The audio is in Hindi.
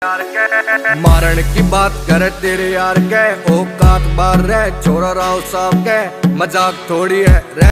मारण की बात करे तेरे यार के औकात बार रहे छोरा राव साहब के मजाक थोड़ी है।